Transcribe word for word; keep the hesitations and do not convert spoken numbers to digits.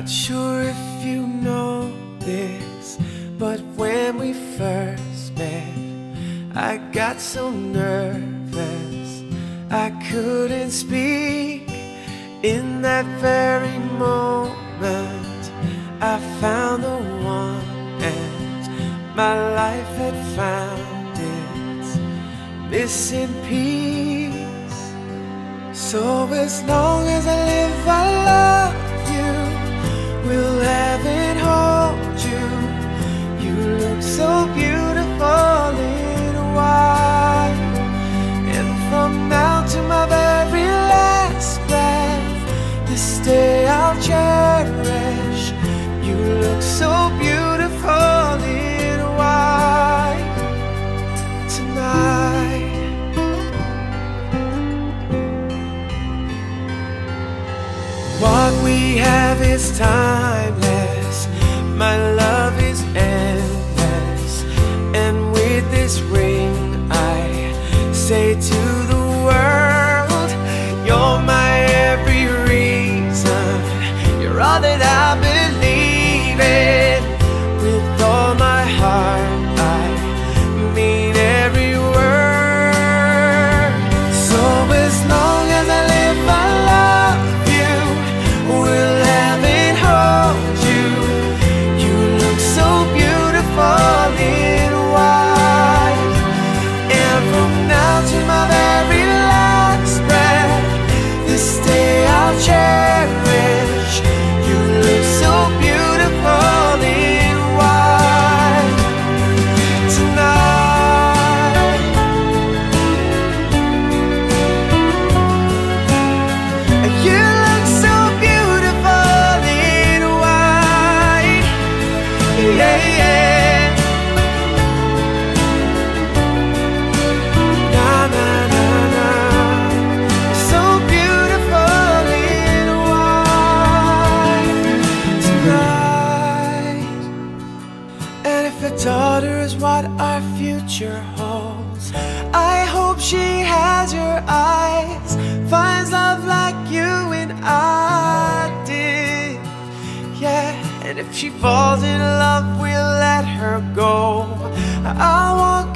Not sure if you know this, but when we first met, I got so nervous I couldn't speak. In that very moment I found the one, and my life had found its missing piece. So as long as I live, I love you, will heaven hold you. You look so beautiful in white, and from now to my very last breath, this day I'll cherish. You look so beautiful in white tonight. What we have is timeless, my love is endless, and with this ring I say to the world, you're my every reason, you're all that I believe in. With all my heart I mean every word. So as long as I live, I love you, will heaven hold you. You look so beautiful in white, and from now to my very last breath, this day I'll cherish. You look so beautiful in white tonight. You look so beautiful in white, yeah, yeah. Na na na na, you're so beautiful in white tonight. And if a daughter is what our future holds, I hope she has your eyes, finds love like you and I did, yeah. And if she falls in love, we'll let her go. I'll walk